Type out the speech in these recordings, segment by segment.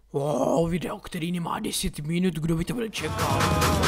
Wow, video, který nemá 10 minut, kdo by to byl čekal?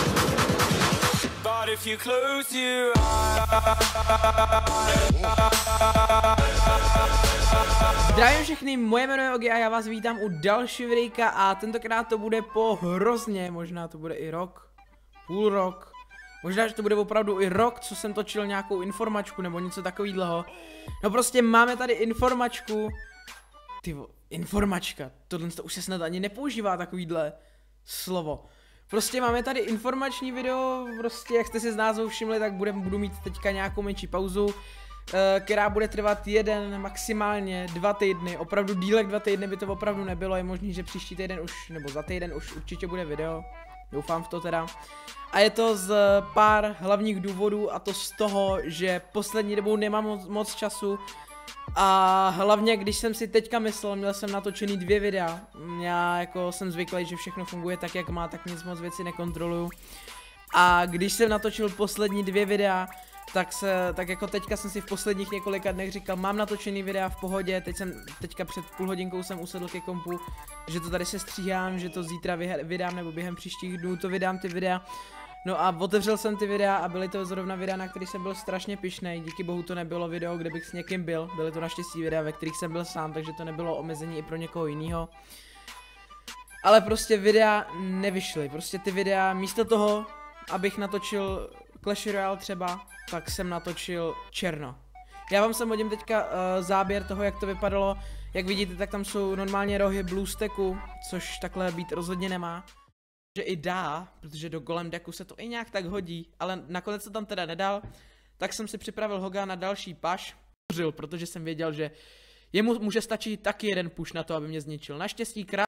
Zdravím všechny, moje jméno je Ogi a já vás vítám u dalšího videjka a tentokrát to bude po hrozně, možná to bude i rok, půl rok, možná, že to bude opravdu i rok, co jsem točil nějakou informačku nebo něco takového. No prostě máme tady informačku, informačka, tohle to už se snad ani nepoužívá takovýhle slovo. Prostě máme tady informační video, prostě jak jste si z názvu všimli, tak budu mít teďka nějakou menší pauzu, která bude trvat maximálně 2 týdny, opravdu dílek 2 týdny by to opravdu nebylo, je možný, že příští týden už, nebo za týden už určitě bude video, doufám v to teda. A je to z pár hlavních důvodů, a to z toho, že poslední dobou nemám moc času. A hlavně, když jsem si teďka myslel, měl jsem natočený 2 videa. Já jako jsem zvyklý, že všechno funguje tak, jak má, tak nic moc věci nekontroluju. A když jsem natočil poslední 2 videa, tak jako teďka jsem si v posledních několika dnech říkal, mám natočený videa v pohodě, teďka před půl hodinkou jsem usedl ke kompu, že to tady se stříhám, že to zítra vydám, nebo během příštích dnů to vydám ty videa. No a otevřel jsem ty videa a byly to zrovna videa, na kterých jsem byl strašně pyšnej. Díky bohu to nebylo video, kde bych s někým byl. Byly to naštěstí videa, ve kterých jsem byl sám, takže to nebylo omezení i pro někoho jiného. Ale prostě videa nevyšly. Prostě ty videa místo toho, abych natočil Clash Royale třeba, tak jsem natočil černo. Já vám sem hodím teďka záběr toho, jak to vypadalo. Jak vidíte, tak tam jsou normálně rohy BlueStacku, což takhle být rozhodně nemá. Že i dá, protože do Golem decku se to i nějak tak hodí, ale nakonec to tam teda nedal, tak jsem si připravil Hoga na další push, protože jsem věděl, že jemu může stačit taky jeden push na to, aby mě zničil. Naštěstí krát.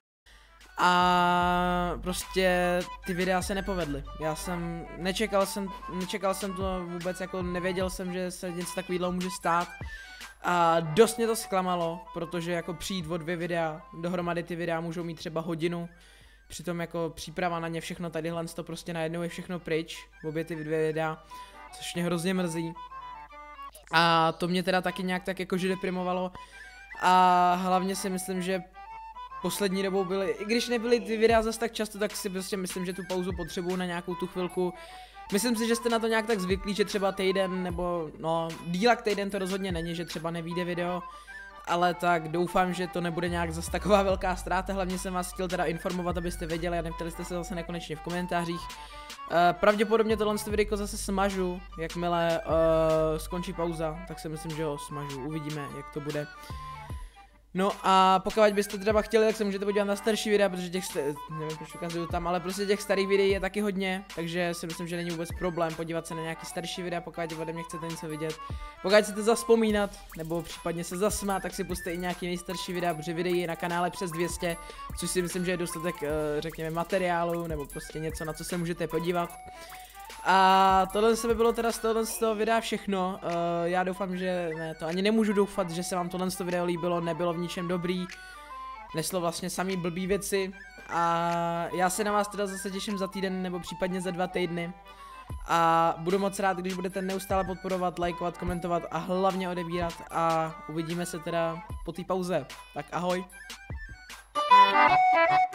A prostě ty videa se nepovedly. Já jsem nečekal jsem to vůbec, jako nevěděl jsem, že se něco takového může stát. A dost mě to zklamalo, protože jako přijít o 2 videa, dohromady ty videa můžou mít třeba hodinu. Přitom jako příprava na ně, všechno tadyhle, to prostě najednou je všechno pryč, obě ty 2 videa, což mě hrozně mrzí. A to mě teda taky nějak tak jakože deprimovalo. A hlavně si myslím, že poslední dobou byly, i když nebyly ty videa zase tak často, tak si prostě myslím, že tu pauzu potřebuju na nějakou tu chvilku. Myslím si, že jste na to nějak tak zvyklí, že třeba týden, nebo no, dílak týden to rozhodně není, že třeba nevyjde video. Ale tak doufám, že to nebude nějak zase taková velká ztráta, hlavně jsem vás chtěl teda informovat, abyste věděli a neptali jste se zase nekonečně v komentářích. Pravděpodobně tohle videjko zase smažu, jakmile skončí pauza, tak si myslím, že ho smažu, uvidíme, jak to bude. No a pokud byste třeba chtěli, tak se můžete podívat na starší videa, protože nevím, proč ukazuju tam, ale prostě těch starých videí je taky hodně, takže si myslím, že není vůbec problém podívat se na nějaký starší videa, pokud ode mě chcete něco vidět. Pokud chcete zavzpomínat, nebo případně se zasmát, tak si pusťte i nějaký nejstarší videa, protože videí je na kanále přes 200, což si myslím, že je dostatek, řekněme, materiálu, nebo prostě něco, na co se můžete podívat. A tohle by bylo teda z toho videa všechno. Já doufám, že ne, to ani nemůžu doufat, že se vám tohle video líbilo, nebylo v ničem dobrý. Neslo vlastně samý blbý věci. A já se na vás teda zase těším za týden nebo případně za 2 týdny. A budu moc rád, když budete neustále podporovat, lajkovat, komentovat a hlavně odebírat. A uvidíme se teda po té pauze. Tak ahoj.